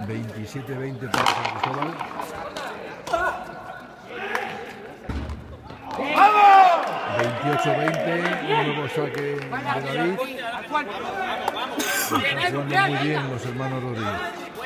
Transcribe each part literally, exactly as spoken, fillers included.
veintisiete veinte para San Cristóbal. veintiocho veinte, nuevo saque de David. Están jugando muy bien los hermanos Rodríguez.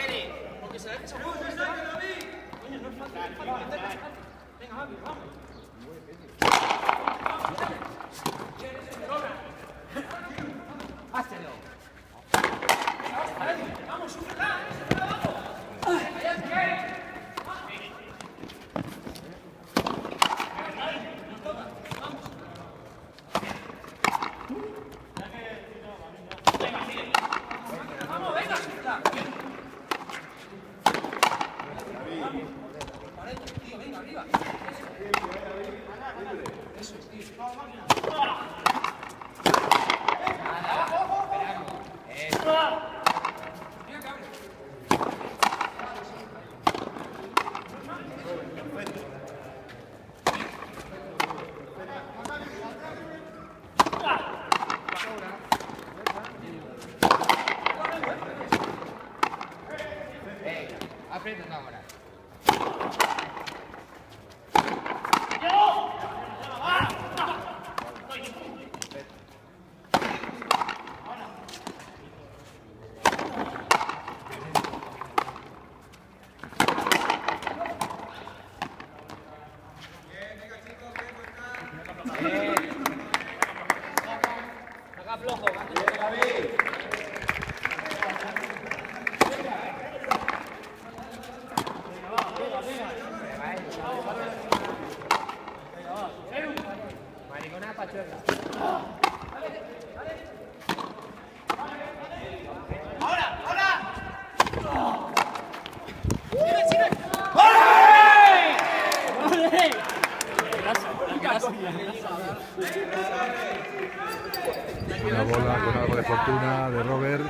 Una bola con algo de fortuna de Robert.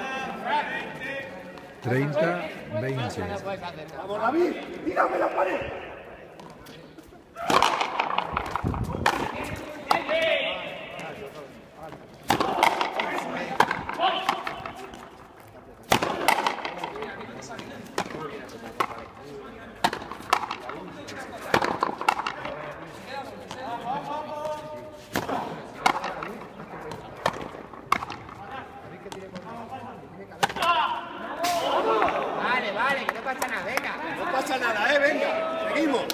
treinta veinte. Vamos, David, tírame la pared. Vale, vale, que no pasa nada, venga. No pasa nada, eh, venga, seguimos.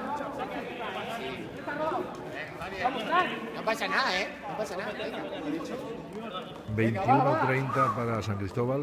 No pasa nada, eh. No pasa nada, venga. veintiuno treinta para San Cristóbal.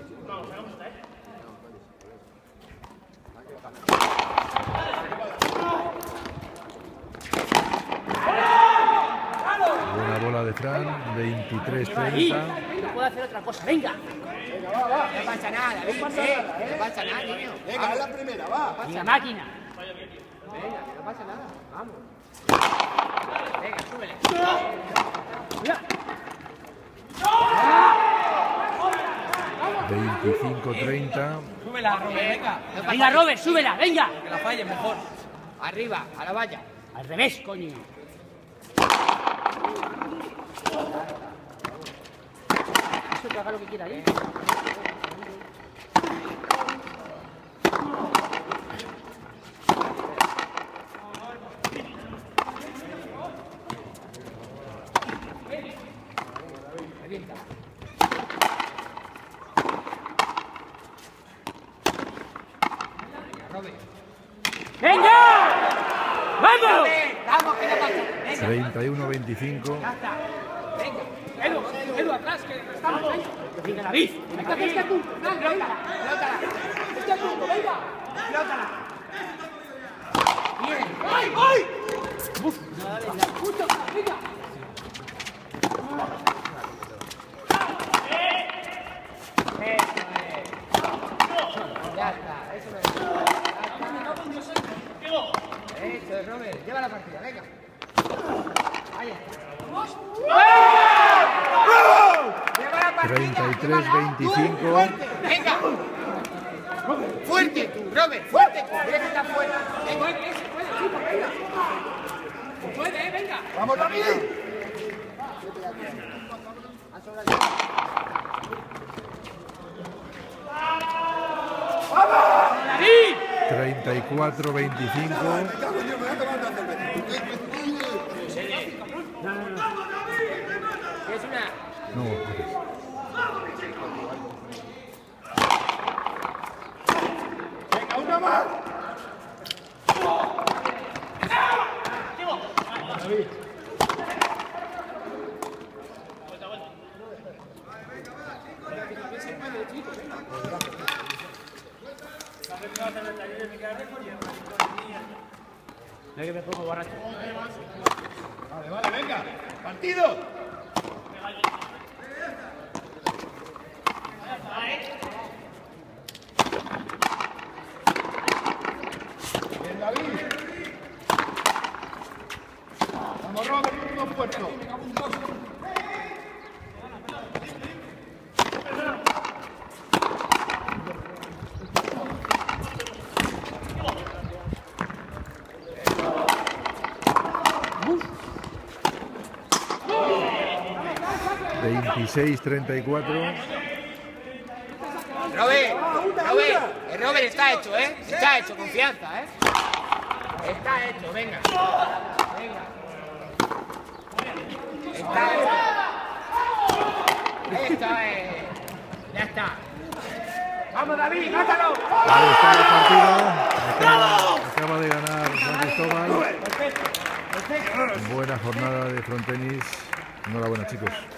Buena bola de Fran, veintitrés treinta. No puedo hacer otra cosa, venga. No pasa nada, David, eh. No pasa nada, niño. Venga, es la primera, va. La máquina. Venga, que no pasa nada. Vamos. Venga, súbele. veinticinco treinta. Súbela, Robert, venga. Venga, Robert, súbela, venga. Que la fallen mejor. Arriba, a la valla. Al revés, coño. Eso que haga lo que quiera, ¿eh? ¡Venga! ¡Vamos! Vamos, que no pasa nada. treinta y uno veinticinco. Ya está. Venga. Edu, Edu, atrás, que estamos. Venga, David. Venga, este tú. Pelótala, pelótala. Este tú, venga. Pelótala. Bien. ¡Ay, ay! Uf, dale, la puta, venga. Eso es. Ya está, eso es. Eso es, Robert. Lleva la partida, venga. Ahí está. Lleva la partida. treinta y tres veinticinco. Venga. Fuerte tú, Robert, fuerte tú. Mira que está fuerte. Venga. Puede, venga. Vamos, David. David. treinta y cuatro veinticinco. Me cago en Dios, me voy a tomar una cerveza. Es una. No, Venga, una más. Venga, que me pongo borracho. Vale, vale, venga. Partido. Bien, David. Vamos, Robert, último esfuerzo. veintiséis treinta y cuatro. Robert, Robert, el Robert está hecho, ¿eh? Está hecho, confianza, ¿eh? Está hecho, venga. Venga. Está hecho. Esto es. Ya está. ¡Vamos, David, mátalo! Ahí está el partido. Acaba, acaba de ganar San Cristóbal. Buena jornada de frontenis. Enhorabuena, chicos.